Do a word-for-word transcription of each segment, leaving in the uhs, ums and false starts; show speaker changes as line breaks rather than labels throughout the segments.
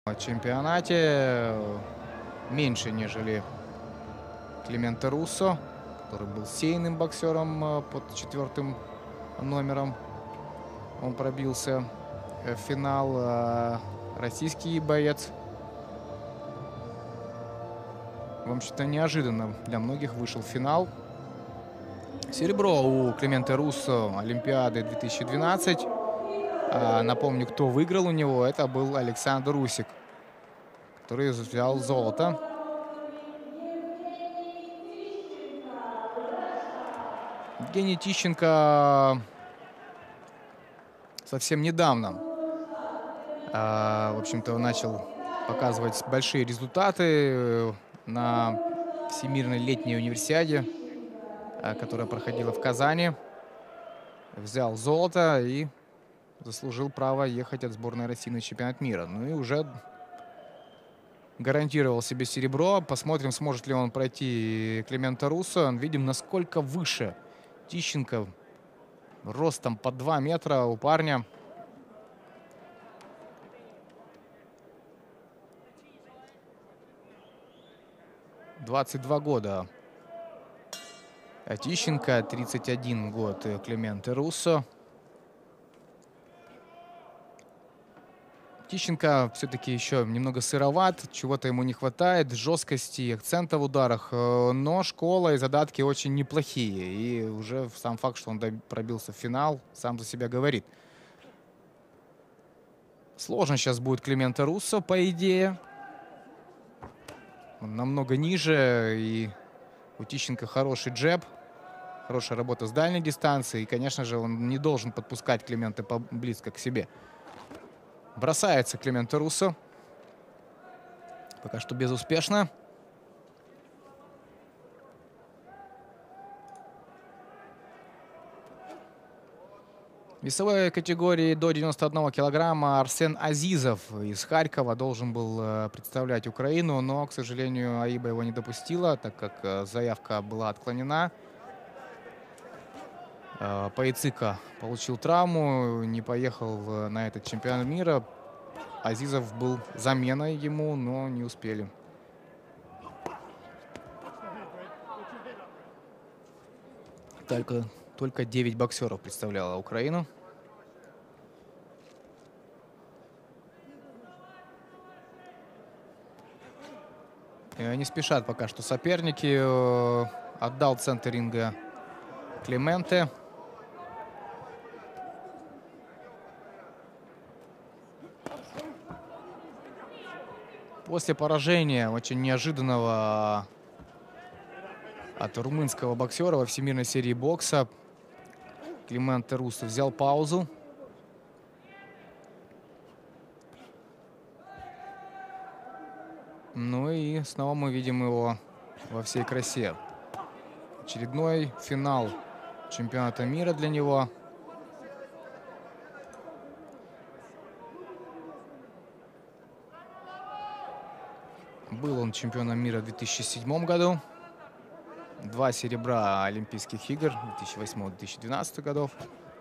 чемпионате меньше, нежели Клименте Руссо, который был сейным боксером под четвертым номером. Он пробился в финал. Российский боец, в общем-то, неожиданно для многих вышел в финал. Серебро у Клименте Руссо Олимпиады две тысячи двенадцать. А, напомню, кто выиграл у него. Это был Александр Усик, который взял золото. Евгений Тищенко совсем недавно, а, в общем-то, начал показывать большие результаты на Всемирной летней универсиаде, которая проходила в Казани. Взял золото и заслужил право ехать от сборной России на чемпионат мира. Ну и уже гарантировал себе серебро. Посмотрим, сможет ли он пройти Клименте Руссо. Видим, насколько выше Тищенко. Ростом по два метра у парня. двадцать два года. А Тищенко, тридцать один год Клименте Руссо. Тищенко все-таки еще немного сыроват, чего-то ему не хватает, жесткости, акцента в ударах, но школа и задатки очень неплохие. И уже сам факт, что он пробился в финал, сам за себя говорит. Сложно сейчас будет Клименте Руссо, по идее. Он намного ниже, и у Тищенко хороший джеб, хорошая работа с дальней дистанции. И, конечно же, он не должен подпускать Клименте близко к себе. Бросается Клименте Руссо. Пока что безуспешно. В весовой категории до девяноста одного килограмма Арсен Азизов из Харькова должен был представлять Украину, но, к сожалению, АИБА его не допустила, так как заявка была отклонена. Поицика получил травму, не поехал на этот чемпионат мира. Азизов был заменой ему, но не успели. Только, только девять боксеров представляло Украину. И не спешат пока что соперники. Отдал центр ринга Клименте. После поражения очень неожиданного от румынского боксера во всемирной серии бокса Клименте Руссо взял паузу. Ну и снова мы видим его во всей красе. Очередной финал чемпионата мира для него. Был он чемпионом мира в две тысячи седьмом году. Два серебра Олимпийских игр две тысячи восьмого — две тысячи двенадцатого годов.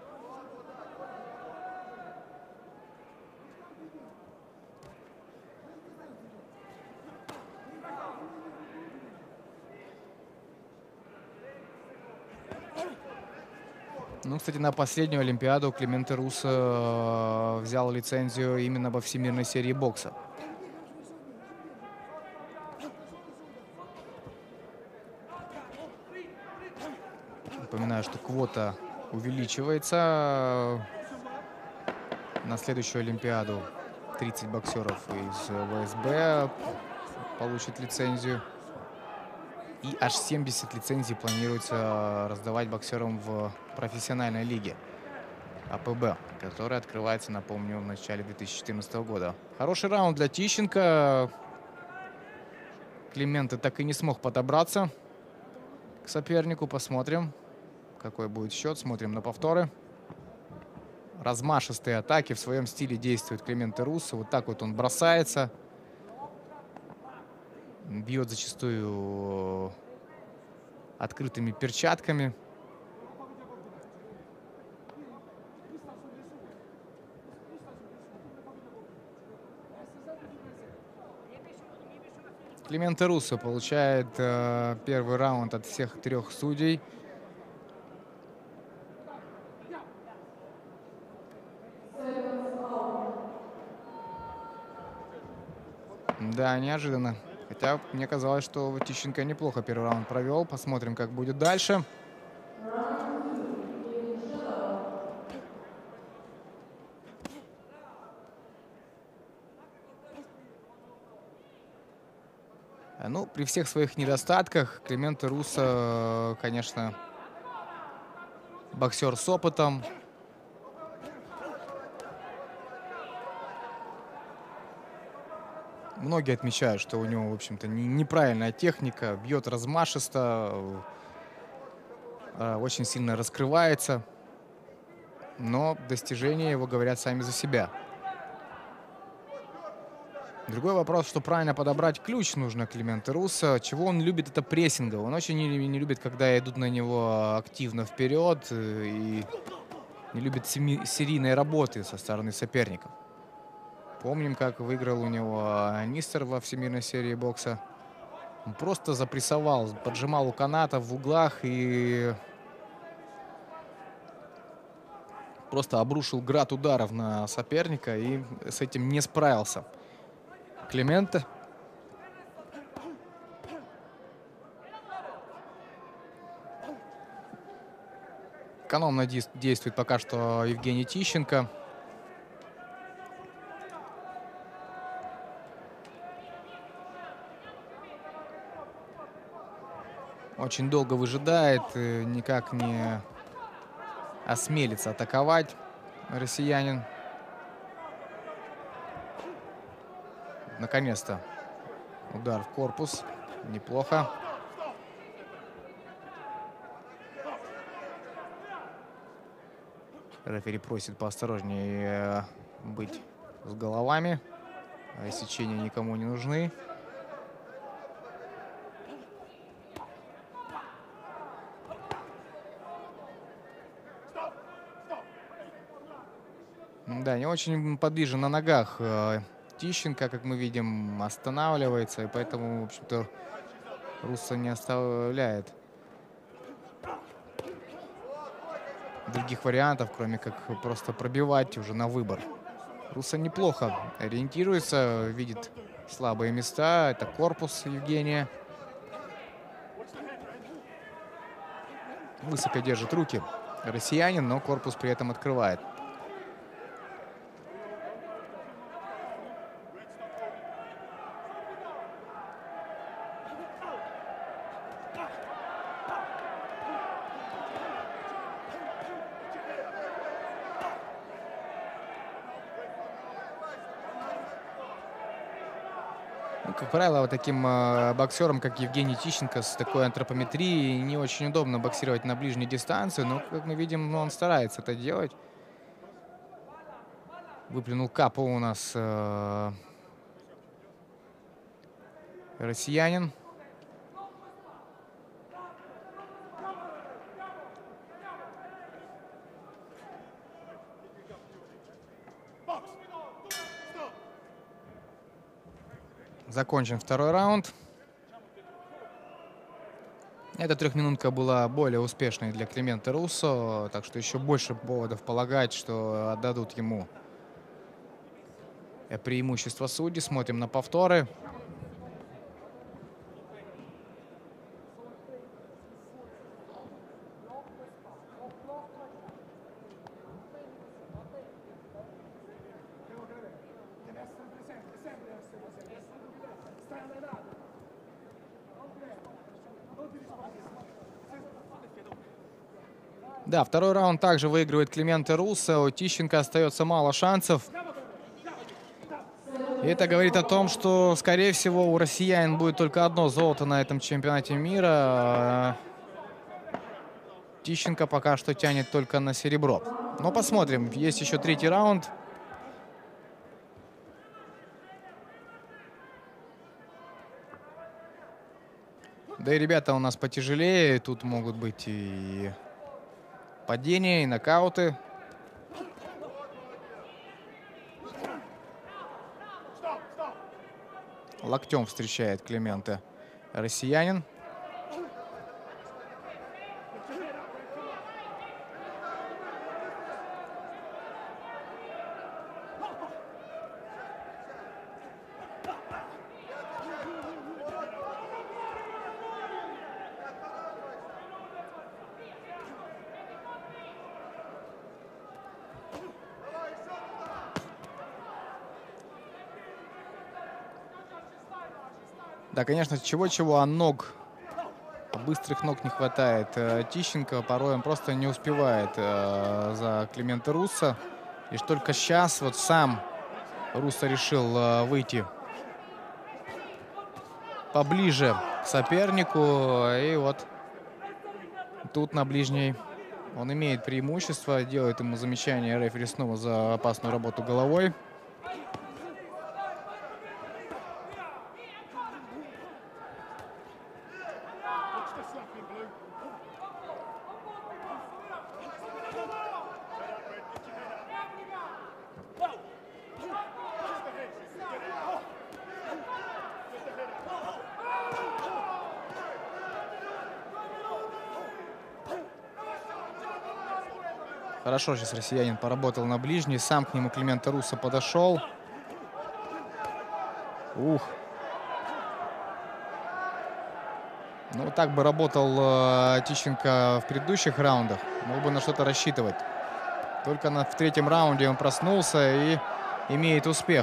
Ну, кстати, на последнюю Олимпиаду Клименте Руссо взял лицензию именно во всемирной серии бокса. Напоминаю, что квота увеличивается. На следующую Олимпиаду тридцать боксеров из ВСБ получат лицензию. И аж семьдесят лицензий планируется раздавать боксерам в профессиональной лиге АПБ, которая открывается, напомню, в начале две тысячи четырнадцатого года. Хороший раунд для Тищенко. Клименте так и не смог подобраться к сопернику. Посмотрим, какой будет счет. Смотрим на повторы. Размашистые атаки. В своем стиле действует Клименте Руссо. Вот так вот он бросается. Бьет зачастую открытыми перчатками. Клименте Руссо получает э, первый раунд от всех трех судей. Да, неожиданно. Хотя мне казалось, что Тищенко неплохо первый раунд провел. Посмотрим, как будет дальше. Ну, при всех своих недостатках Клименте Руссо, конечно, боксер с опытом. Многие отмечают, что у него, в общем-то, неправильная техника, бьет размашисто, очень сильно раскрывается. Но достижения его говорят сами за себя. Другой вопрос, что правильно подобрать ключ нужно Клименте Руссо. Чего он любит, это прессинга. Он очень не, не любит, когда идут на него активно вперед, и не любит семи, серийной работы со стороны соперников. Помним, как выиграл у него Нистер во всемирной серии бокса. Он просто запрессовал, поджимал у каната в углах и просто обрушил град ударов на соперника и с этим не справился Клименте. Экономно действует пока что Евгений Тищенко. Очень долго выжидает, никак не осмелится атаковать россиянин. Наконец-то удар в корпус. Неплохо. Рефери просит поосторожнее быть с головами. Рассечения никому не нужны. Да, не очень подвижен на ногах Тищенко, как мы видим, останавливается, и поэтому, в общем-то, Руссо не оставляет других вариантов, кроме как просто пробивать уже на выбор. Руссо неплохо ориентируется, видит слабые места. Это корпус Евгения. Высоко держит руки россиянин, но корпус при этом открывает. Как правило, вот таким э, боксерам, как Евгений Тищенко, с такой антропометрией не очень удобно боксировать на ближней дистанции, но, как мы видим, он старается это делать. Выплюнул капу у нас э, россиянин. Закончен второй раунд. Эта трехминутка была более успешной для Клименте Руссо, так что еще больше поводов полагать, что отдадут ему преимущество судей. Смотрим на повторы. Да, второй раунд также выигрывает Клименте Руссо. У Тищенко остается мало шансов. И это говорит о том, что, скорее всего, у россиян будет только одно золото на этом чемпионате мира. Тищенко пока что тянет только на серебро. Но посмотрим. Есть еще третий раунд. Да и ребята у нас потяжелее. Тут могут быть и падения, и нокауты. Локтем встречает Клименте россиянин. Да, конечно, чего-чего, а ног, быстрых ног не хватает Тищенко. Порой он просто не успевает э, за Клименте Руссо. Лишь только сейчас вот сам Руссо решил э, выйти поближе к сопернику. И вот тут на ближней он имеет преимущество. Делает ему замечание рефери снова за опасную работу головой. Хорошо сейчас россиянин поработал на ближней. Сам к нему Клименте Руссо подошел. Ух. Ну, так бы работал э, Тищенко в предыдущих раундах. Мог бы на что-то рассчитывать. Только на, в третьем раунде он проснулся и имеет успех.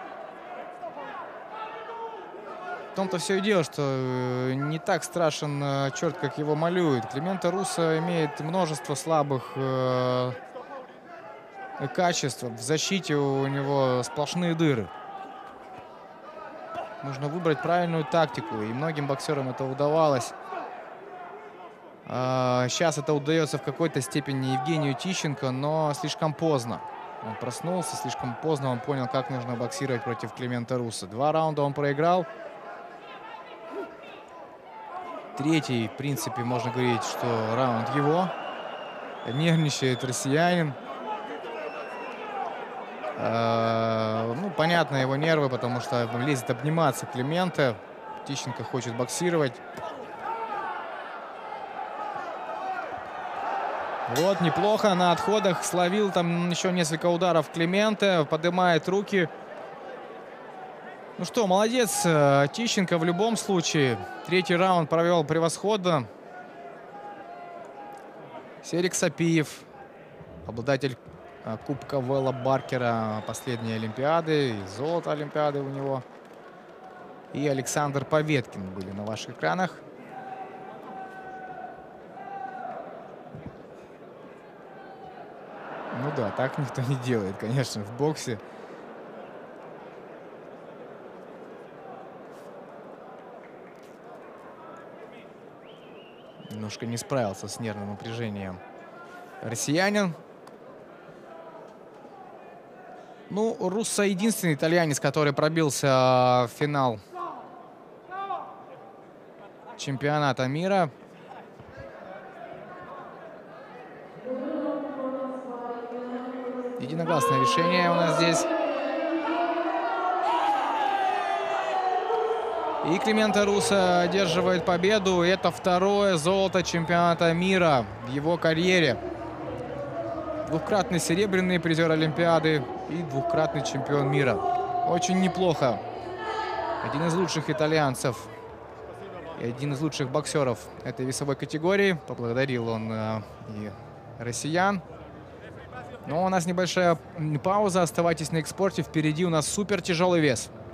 В том-то все и дело, что э, не так страшен э, черт, как его малюют. Клименте Руссо имеет множество слабых э, качеств. В защите у него сплошные дыры. Нужно выбрать правильную тактику, и многим боксерам это удавалось. Э, сейчас это удается в какой-то степени Евгению Тищенко, но слишком поздно. Он проснулся, слишком поздно он понял, как нужно боксировать против Клименте Руссо. Два раунда он проиграл. Третий, в принципе, можно говорить, что раунд его. Нервничает россиянин. Э, ну, понятно, его нервы, потому что лезет обниматься Клименте. Тищенко хочет боксировать. Вот, неплохо на отходах. Словил там еще несколько ударов Клименте. Поднимает руки. Ну что, молодец Тищенко в любом случае. Третий раунд провел превосходно. Серик Сапиев, обладатель Кубка Вэлла Баркера последней Олимпиады. И золото Олимпиады у него. И Александр Поветкин были на ваших экранах. Ну да, так никто не делает, конечно, в боксе. Немножко не справился с нервным напряжением россиянин. Ну, Руссо единственный итальянец, который пробился в финал чемпионата мира. Единогласное решение у нас здесь. И Клименте Руссо одерживает победу. Это второе золото чемпионата мира в его карьере. Двукратный серебряный призер Олимпиады и двукратный чемпион мира. Очень неплохо. Один из лучших итальянцев и один из лучших боксеров этой весовой категории. Поблагодарил он э, и россиян. Но у нас небольшая пауза. Оставайтесь на Экспорте. Впереди у нас супер тяжелый вес.